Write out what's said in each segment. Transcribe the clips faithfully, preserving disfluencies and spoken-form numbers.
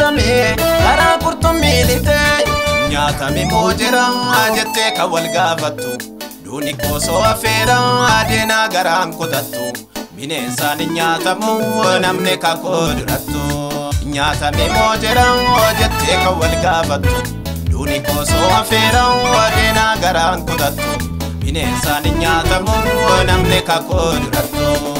gurgurame karaa qurxummii lixee nyaatame moojera jettee kan wal gaafattu duuni koosoo affeeraa deenaa garaan kutattu bineensaan nyaatamu namni kakoo durattu nyaatame moojera jettee kan wal gaafattu duuni koosoo affeeraa deenaa garaan kutattu bineensaan nyaatamu namni kakoo durattu.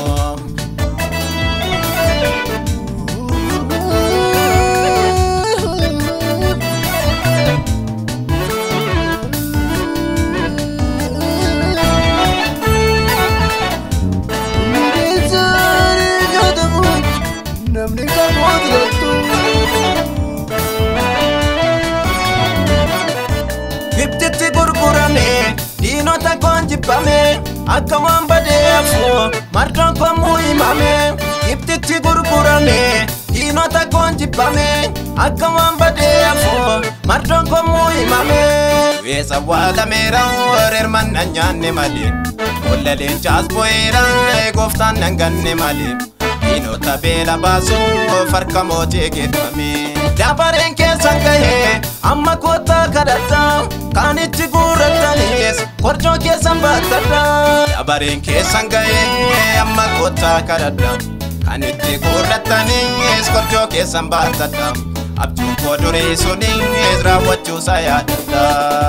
Gibtitti gurgurame diinota konjibame akka waan badeefu mardoon koomuu himame Gibtitti gurgurame diinota konjibame akka waan badeefu mardoon koomuu himame weessa waalameera reerman na nyaanne malee bolla leencaas bo'eera gooftaan nan ganne malee diinota beela baasuu farka mootii geeffame dabareen keessan gahee amma kootaa kadhadha kan itti gurrattanis korjoo keessan baatadha dabareen keessan gahee amma kootaa kadhadha kan itti gurrattanis korjoo keessan baatadha abjuun koo durii sunis raawwachuusaa yaadadha.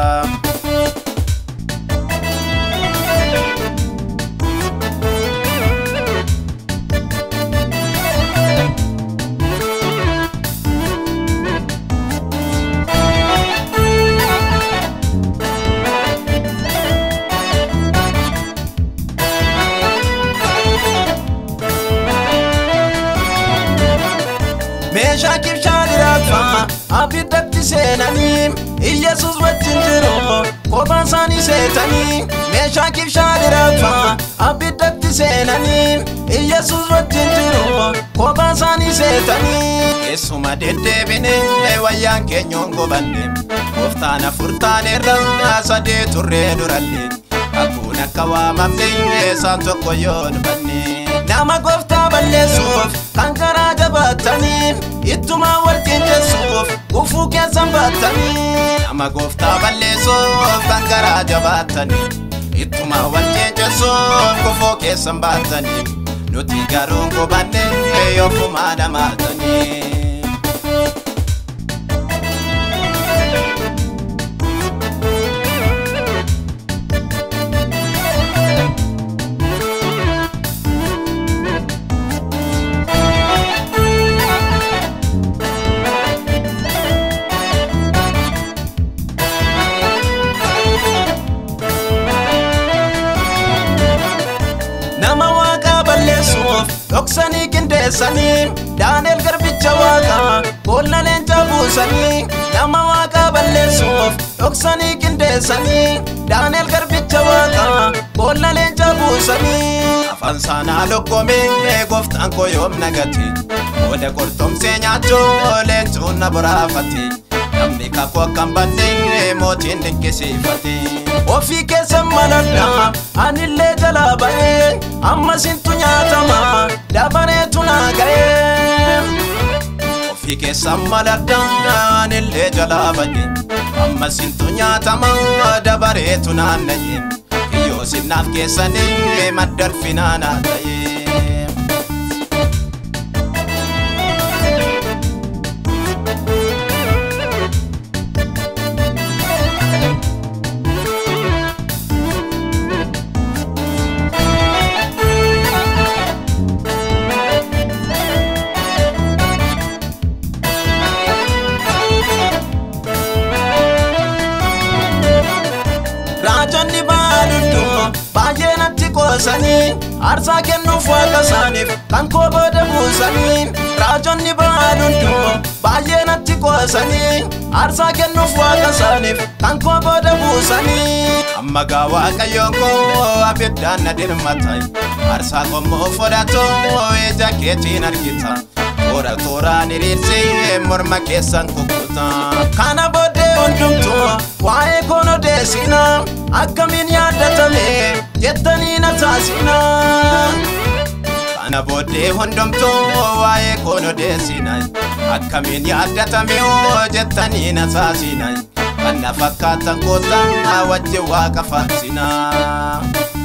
Meeshaa kibshaa diraatfa abidatti seenanii Iyesuus wajjin jiru kophaan isaanii seetanii meeshaa kibshaa diraatfa abidatti seenanii Iyesuus wajjin jiru kophaan isaanii seetanii keessuma deddeebinee wayyaan keenyoon gobanne gooftaan afurtaanerraa sadee turree durallee akkuun akka waamamne isaan tokko yoo dubanne nama gooftaa balleessuuf kan karaa jabaatanii ittuma wal qinceessuuf gufuu keessan baatanii nama gooftaa balleessuuf kan karaa jabaatanii ittuma wal qinceessuuf gufuu keessan baatanii nuti garuu gobanne yoofumaa namaatanii. Nama waaqa balleessuuf dhoksanii qindeessanii Daaneel garbicha waaqa boolla leencaa buusanii nama waaqa balleessuuf dhoksanii qindeessanii Daaneel garbicha waaqa boolla leencaa buusanii afaan saanaa loggomee gooftaan koo yoom nagate booda qorxomsee nyaachuu leencuun na boraafate namni kakuu akkan badne mootiin dinqisiifate ofii keessan maladha anillee jalaa ba'ee amma sintu nyaatama dabareetu naa ga'ee ofii keessan maladha anillee jalaa ba'ee amma sintu nyaatama dabareetu naanna'ee kiyyoo sinnaaf keessanii maddarfinaa naa ta'ee. Raajonni baaduddu baay'ee natti qoosanii aarsaa kennuuf waaqa isaaniif kan koo booda buusanii raajonni baaduddu baay'ee natti qoosanii aarsaa kennuuf waaqa isaaniif kan koo booda buusanii amma gaa waaqayyoon koo abiddaan na dirmatai aarsaa qommoo fudhatoo ija keetiin argita toora tooraan hiriirsee morma keessan kukkuta kana booddee hundumtuu waa'ee koon odeessina akkamiin yaaddatame jettanii na taasina Na bode hundumtu waa'ee koon odeessinay akkamiin yaaddatame hoo jettanii na saasinay kan na fakkaatan gootan wajji waaqa faarsinaa.